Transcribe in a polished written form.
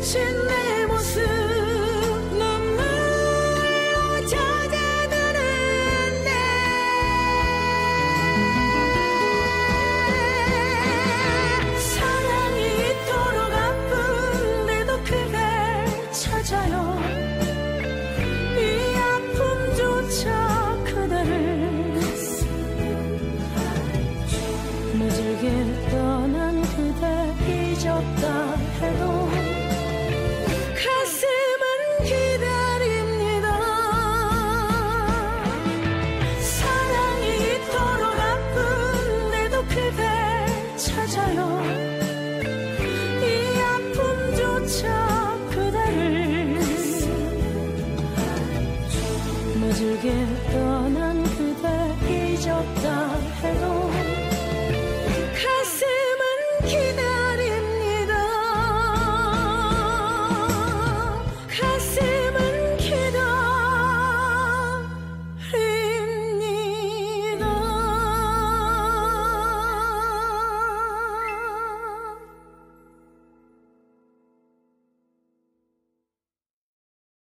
비친 내 모습 눈물로 젖어드는데 사랑이 이토록 아픈데도 그댈 찾아요. 이 아픔조차 그대를 무질길 떠난 그대 잊었다 해도 가슴은 기다립니다. 사랑이 이토록 아픈데도 그댈 찾아요.